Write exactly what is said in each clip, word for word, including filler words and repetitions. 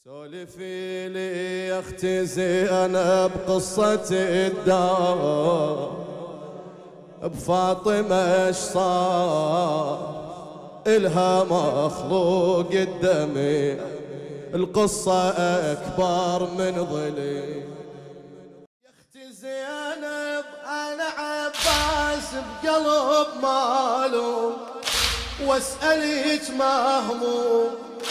سولفي لي يا اختي زينب قصة الدار بفاطمة اش صار إلها مخلوق الدمع، القصة أكبر من ظلي. يا اختي زينب أنا عباس بقلب مالو واسألك مهموم،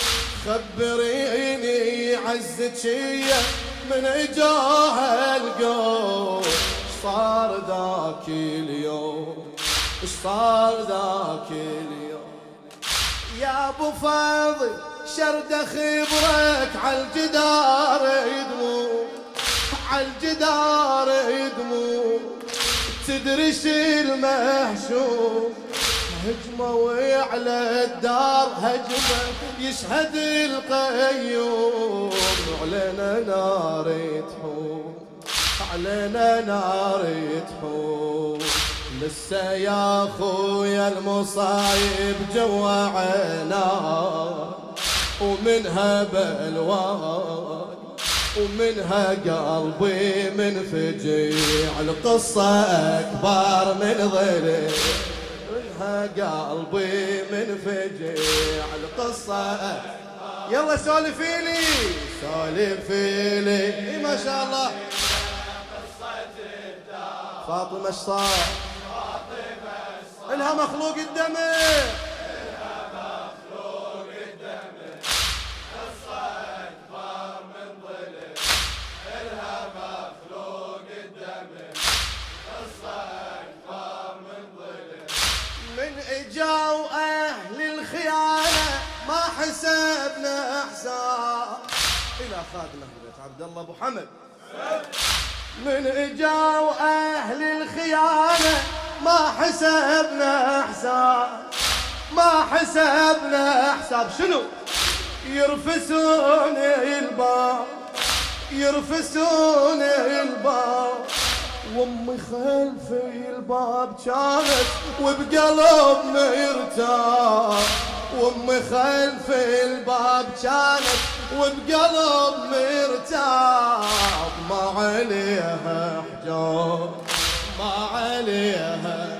خبريني عزتشية من اجاها القوم، صار ذاك اليوم صار ذاك اليوم. يا ابو فاضل شرد خبرك عالجدار يدموم، عالجدار يدموم، تدري شي المهشوم، هجمة وعلى الدار هجمة يشهد القيوم، علينا نار تحوم، علينا نار تحوم. لسه يا خويا المصايب جوا عيناي، ومنها بلواي ومنها قلبي منفجع، القصة أكبر من ظلي، منها قلبي منفجع، القصة. يلا سولفي لي سولفي لي ما شاء الله. فاطمة اش صار؟ إلها مخلوق الدمع، إلها مخلوق الدمع، قصة أكبر من ظلم. إلها مخلوق الدمع، قصة أكبر من ظلم. من إجاوا أهل الخيانة ما حسبنا حساب، إلى خادمه بيت عبد الله أبو حمد. من إجاوا أهل الخيانة ما حسبنا حساب، ما حسبنا حساب. شنو؟ يرفسون الباب، يرفسون الباب، وامي خلف الباب كانت وبقلب مرتاح، وامي خلف الباب كانت وبقلب مرتاح، ما عليها حجاب ما عليها،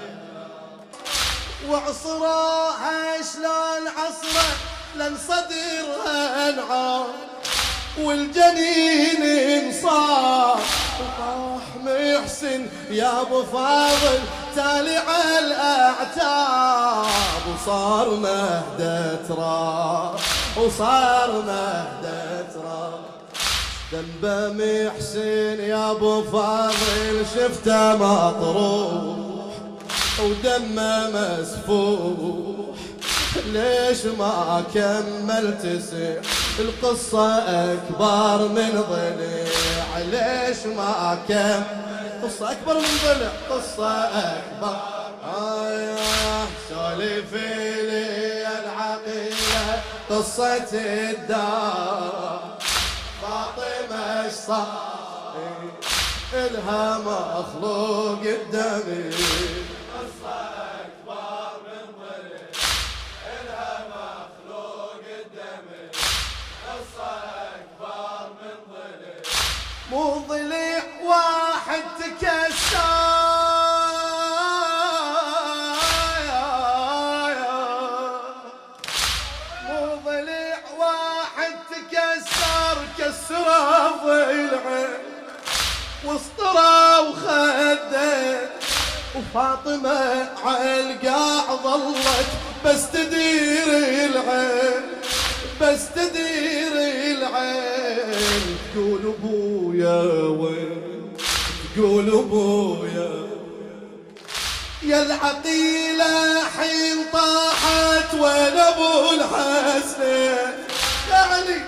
وعصراها شلون عصره لن صدرها انعام، والجنين انصاب، وطاح محسن يا ابو فاضل تالي على الاعتاب، وصار مهدة تراب، وصار مهدة تراب. ذنبه محسن يا ابو فاضل شفته مطروح ودمه مسفوح، ليش ما كملت سير؟ القصة أكبر من ضلع، ليش ما كملت؟ قصة أكبر من ضلع، قصة أكبر. آه سولفي لي العقيلة قصة الدار، فاطمة اش صار؟ إلها مخلوق الدمع، قصة أكبر من ظلم. إلها مخلوق الدمع، قصة أكبر من ظلم. مو ضلع واحد تكسر، مو ضلع واحد تكسر، كسره ضلعه واسطره وخده، وفاطمة عالقاع ظلت بس تدير العين، بس تدير العين، تقول ابويا وين، تقول ابويا. يا العقيلة حين طاحت وين ابو الحسن، يعني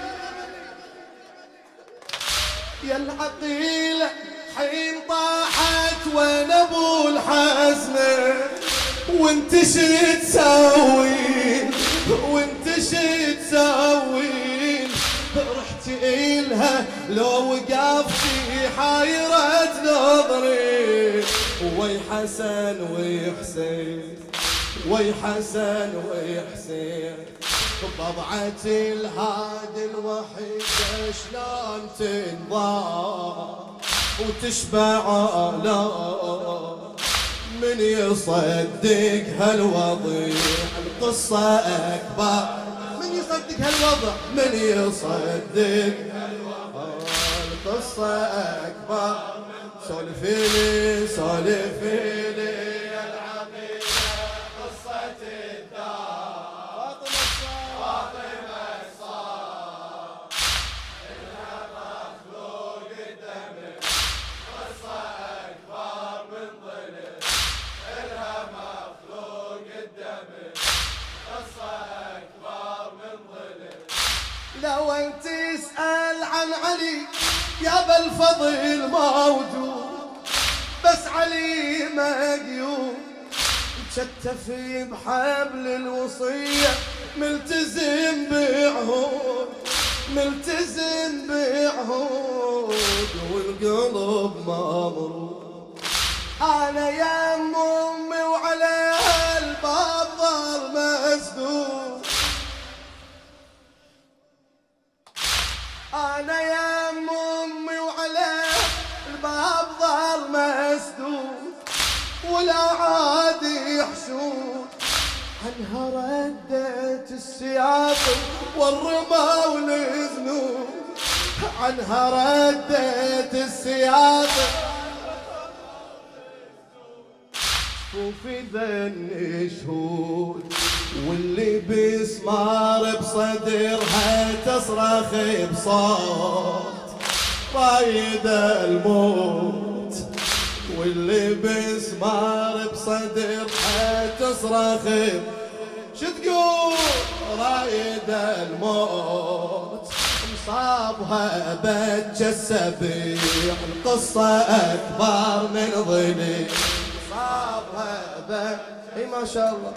يا العقيلة حين طاحت وين ابو الحسن، وانت شي تسوين، وانت شي تسوين؟ رحت إلها لو وقفتي حايرة نظري، وي حسن وي حسين، وي حسن وي حسين. بضعة الهادي الوحيدة شلون تنضام وتشبع آلام من يصدق هالوضيع القصة أكبر من يصدق هالوضع من يصدق القصة أكبر سولفيلي سولفيلي يا العقيدة قصة الدار فاطمة الصار إنها مخلوق الدم قصة أكبر من ظلم إنها مخلوق الدم قصة أكبر من ظلم. لو أنت تسأل عن علي يا بالفضل موجود بس علي مقيود مشتف بحبل الوصية ملتزم بعهود ملتزم بعهود والقلب ممرود. أنا يا أمي وعلى الباب ظل مسدود أنا يا أمي وعلى الباب ظل مسدود ولا عاد يحشود عنها ردت السياط والرمى والذنوب عنها ردت السياط وفي ذن شهود واللي بسمار بصدرها تصرخ بصوت رايد الموت واللي بسمار بصدرها تصرخ شو تقول رايد الموت مصابها بتجسبيع القصة أكبر من ظلي مصابها بت اي ما شاء الله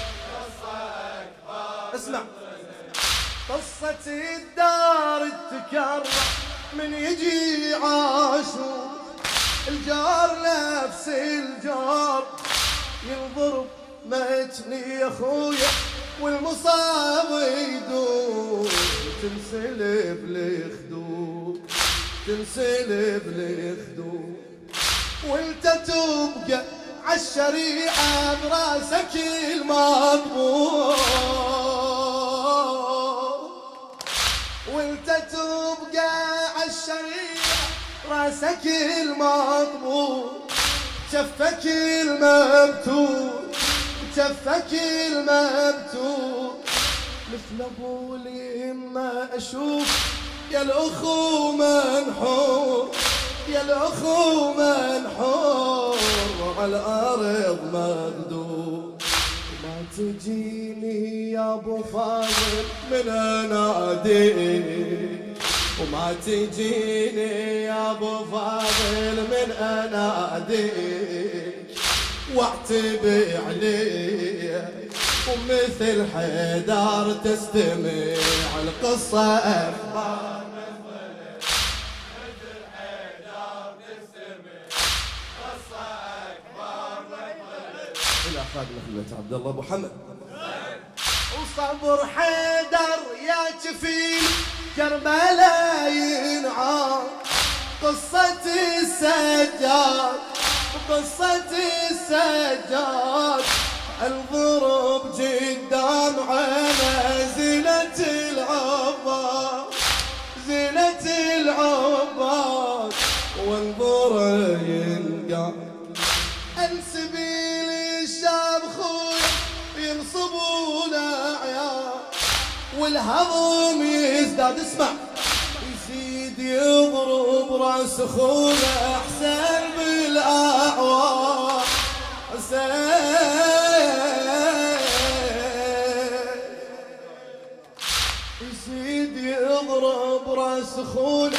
اسمع قصة الدار تكرر من يجي عاشور الجار نفس الجار ينضرب متني يا خويا والمصاب يدور تنسلب الخدود تنسلب الخدود وانت تبقى عالشريعة براسك المقبول وانت تبقى عالشريعة راسك المقبول شفك المبتول شفك المبتول مثل ابو لما اشوف يا الاخو منحور يا الاخو منحور على الارض مغدور ما تجيني يا ابو فاضل من اناديك وما تجيني يا ابو فاضل من اناديك واعتب عليك ومثل حيدر تستمع القصة أكبر من ظلم مثل حيدر تستمع قصة أكبر من ظلم. إلى خادم خدمة عبد الله أبو حمد وصبر حيدر يا كفيل كربلاء ينعاد قصة السجاد قصة السجاد الضرب قدام عينه زينة العباد زينة العباد وانظر ينقاد السبيل الشاب خويا ينصبون اعياد والهضم يزداد اسمع يزيد يضرب راس خويا احسن بالاعواد يزيد يضرب راس خونا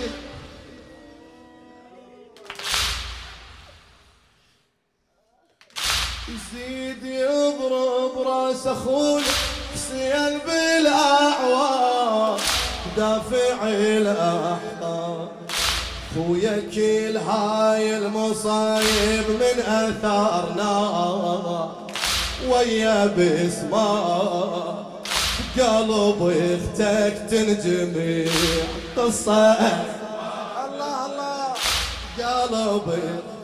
يزيد يضرب راس خونا حسين بالاعواد دافع الاحقاد خويا كل هاي المصايب من اثارنا ويا بسمه قلب اختك تنجمع قصة. الله الله قلب